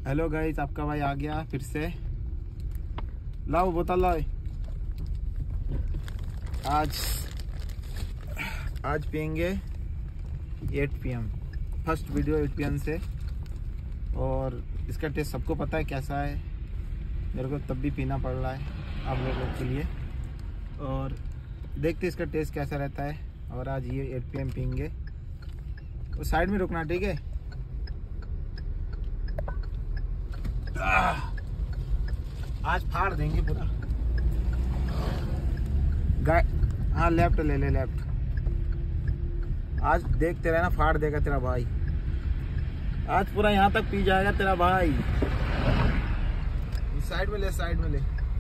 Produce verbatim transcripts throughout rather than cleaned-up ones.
Hello guys, आपका भाई आ गया फिर से। लाओ बोतल लाओ। आज आज पियेंगे eight P M, first video eight P M से। और इसका टेस्ट सबको पता है कैसा है, मेरे को तब भी पीना पड़ रहा है आप लोगों के लिए। और देखते इसका टेस्ट कैसा रहता है। और आज ये एट पी एम पियेंगे। तो साइड में रुकना, ठीक है। आज फाड़ देंगे पूरा। हाँ लेफ्ट ले ले लेफ्ट। आज देखते रहना, फाड़ देगा तेरा भाई। आज पूरा यहाँ तक पी जाएगा तेरा भाई। साइड में ले, साइड में ले।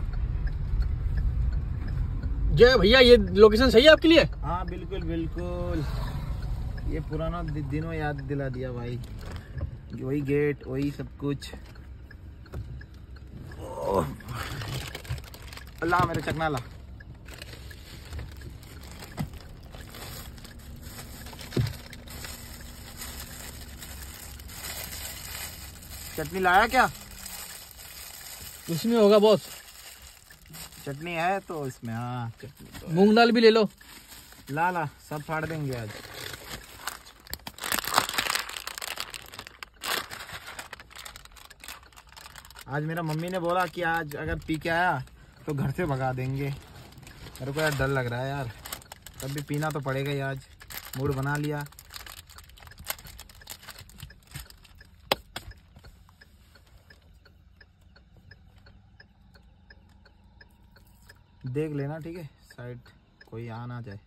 जय भैया, ये लोकेशन सही है आपके लिए? हाँ बिल्कुल बिल्कुल, ये पुराना दिनों याद दिला दिया भाई। वही गेट, वही सब कुछ। अल्लाह मेरे चकना ला। चटनी लाया क्या? इसमें होगा बॉस। चटनी है तो इसमें, हाँ चटनी तो मूंग दाल भी ले लो। ला ला, सब फाड़ देंगे आज। आज मेरा मम्मी ने बोला कि आज अगर पी के आया तो घर से भगा देंगे। मेरे को यार डर लग रहा है यार, तब भी पीना तो पड़ेगा ही। आज मूड बना लिया। देख लेना, ठीक है, साइड कोई आ ना जाए।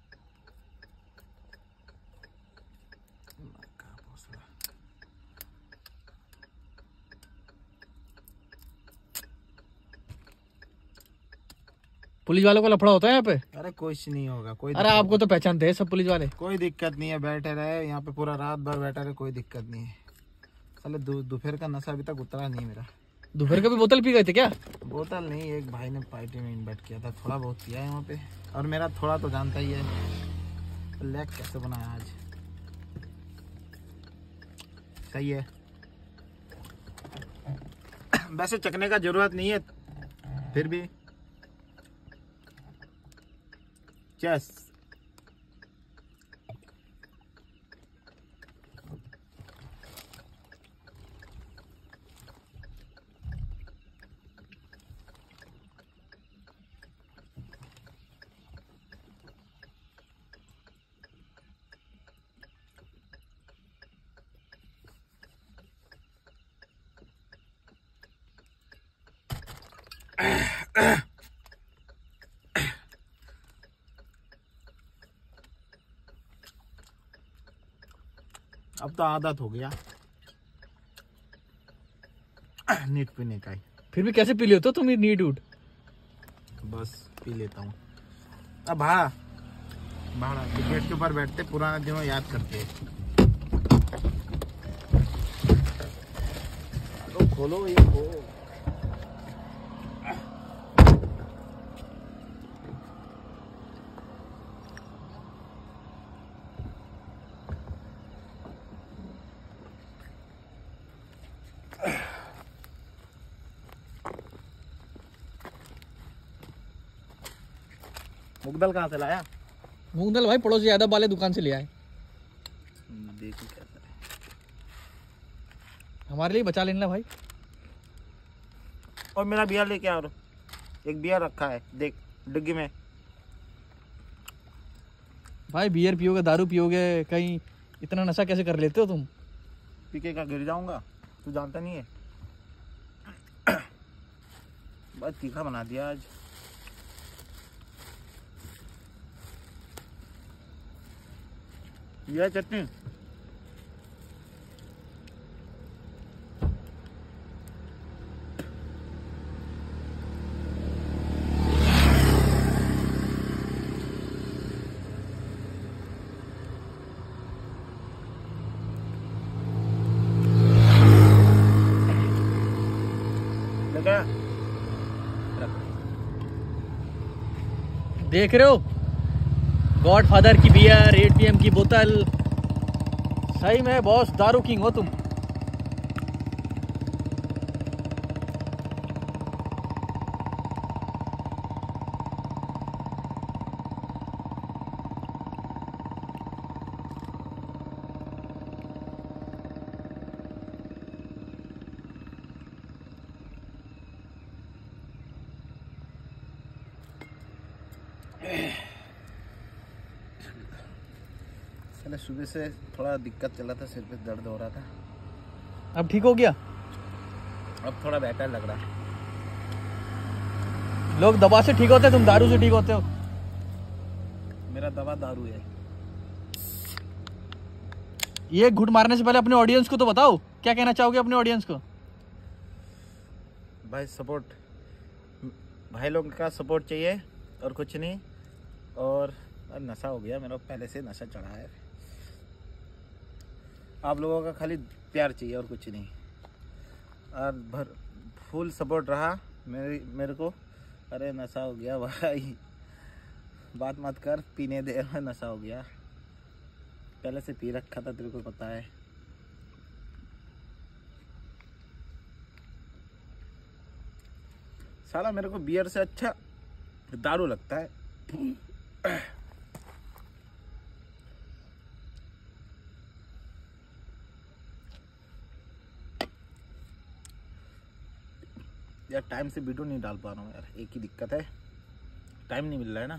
पुलिस वालों को लफड़ा होता है यहाँ पे? अरे कुछ नहीं होगा, कोई। अरे आपको तो पहचानते हैं सब पुलिस वाले। कोई दिक्कत नहीं है, बैठे रहे यहाँ पे पूरा रात भर बैठा रहे, कोई दिक्कत नहीं है। साले दोपहर का नशा अभी तक उतरा नहीं मेरा। दोपहर का भी बोतल पी गए थे क्या? बोतल नहीं, एक भाई ने पार्टी में इन्वाइट किया था, थोड़ा बहुत पिया है वहाँ पे। और मेरा थोड़ा तो जानता ही है। लेग कैसे बनाया आज, सही है। वैसे चखने का जरूरत नहीं है, फिर भी चेस। अब तो आदत हो गया नीट पीने का ही। फिर भी कैसे पी लेते हो तुम ये नीट उठ? बस पी लेता हूँ। अब भाड़ा भाड़ा गेट के ऊपर बैठते, पुराने दिनों याद करते। तो खोलो ये को। मूंग दाल कहाँ से लाया? मूंग दाल भाई पड़ोसी यादव वाले दुकान से ले आए। देखो कैसा है, हमारे लिए बचा लेना भाई। और मेरा बियर लेके आओ। एक बियर रखा है, देख डिग्गी में। भाई बियर पियोगे, दारू पियोगे, कहीं इतना नशा कैसे कर लेते हो तुम? पीके का गिर जाऊंगा, तू जानता नहीं है। बहुत तीखा बना दिया आज। ये चटनी लगा। देख रहे हो, गॉडफादर की बियर, एट पी एम की बोतल। सही में बॉस दारू किंग हो तुम। पहले सुबह से थोड़ा दिक्कत चला था, सिर पे दर्द हो रहा था। अब ठीक हो गया? अब थोड़ा बेहतर लग रहा है। लोग दवा से ठीक होते हैं, तुम दारू से ठीक होते हो। मेरा दवा दारू है। ये घुट मारने से पहले अपने ऑडियंस को तो बताओ, क्या कहना चाहोगे अपने ऑडियंस को? भाई सपोर्ट, भाई लोग का सपोर्ट चाहिए और कुछ नहीं। और नशा हो गया मेरा, पहले से नशा चढ़ा है। आप लोगों का खाली प्यार चाहिए और कुछ नहीं। और भर फुल सपोर्ट रहा मेरे मेरे को। अरे नशा हो गया भाई, बात मत कर, पीने दे। नशा हो गया, पहले से पी रखा था, तेरे को पता है। साला मेरे को बियर से अच्छा दारू लगता है। यार टाइम से वीडियो नहीं डाल पा रहा हूँ यार, एक ही दिक्कत है, टाइम नहीं मिल रहा है ना।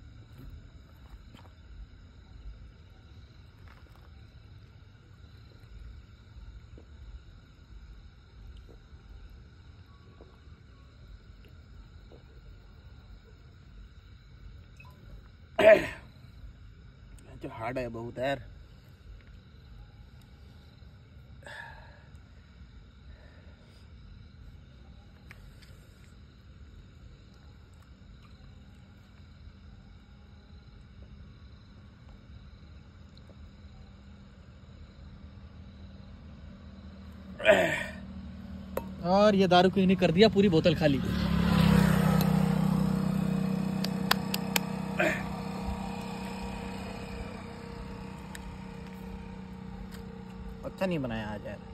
जो हार्ड है बहुत यार। और ये दारू क्यों नहीं कर दिया पूरी बोतल खाली। अच्छा नहीं बनाया आज यार।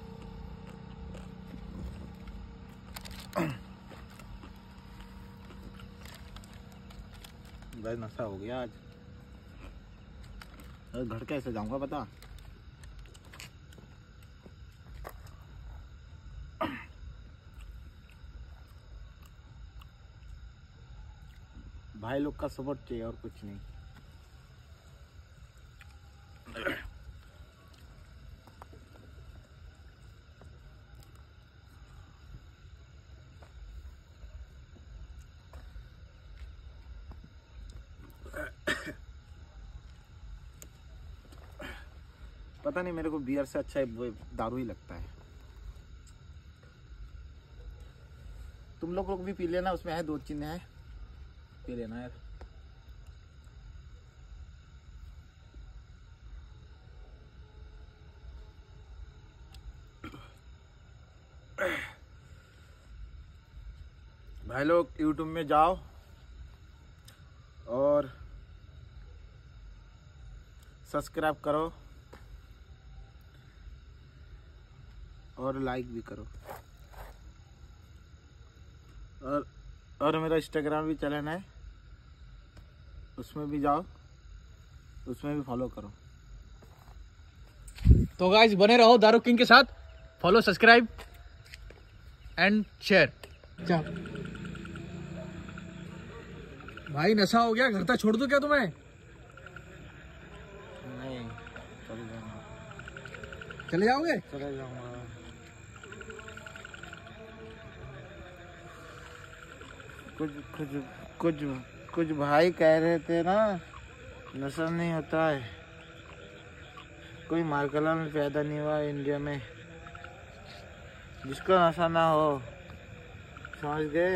भाई नशा हो गया आज। घर कैसे जाऊंगा बता। भाई लोग का सपोर्ट चाहिए और कुछ नहीं। पता नहीं, मेरे को बियर से अच्छा वो दारू ही लगता है। तुम लोग लोग भी पी लेना, उसमें है दो चीजें हैं, पी लेना यार। भाई लोग यूट्यूब में जाओ और सब्सक्राइब करो और लाइक भी करो। और और मेरा इंस्टाग्राम भी चैनल है, उसमें भी जाओ, उसमें भी फॉलो करो। तो गाइस बने रहो दारू किंग के साथ। Follow, subscribe and share. भाई नशा हो गया, घर तक छोड़ दूं क्या तुम्हें? नहीं, चले जाऊंगा। चले जाओगे? चले जाऊंगा। कुछ कुछ कुछ कुछ भाई कह रहे थे ना, नशा नहीं होता है, कोई मार्कला में पैदा नहीं हुआ इंडिया में जिसको नशा ना हो, समझ गए?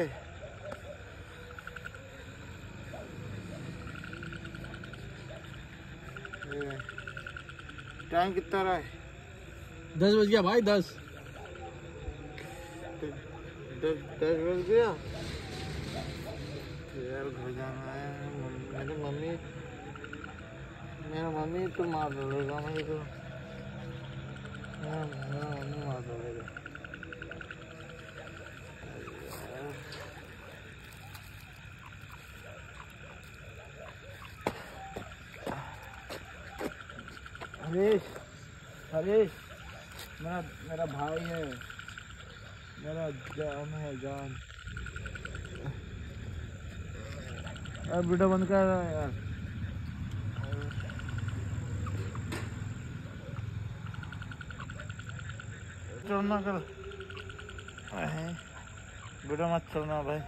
टाइम कितना रहा है? दस बज गया भाई, दस दस दस बज गया यार। घर जाना है। मेरी मम्मी मेरा मम्मी तो मार देगा मुझे तो। मेरा मेरा मम्मी मार देगा। हरीश हरीश मेरा मेरा भाई है, मेरा जान है, जान। यार वीडियो बंद कर यार। छोड़ना कर, वीडियो मत छोड़ना भाई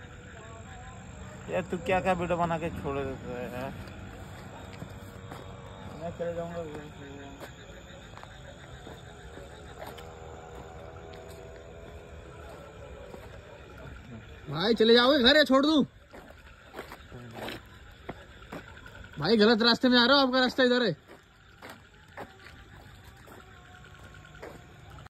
यार। तू क्या क्या वीडियो बना के छोड़ देता है यार। मैं चले जाऊंगा भाई। चले जाओगे घर या छोड़ दूं? भाई गलत रास्ते में आ रहा हो, आपका रास्ता इधर है।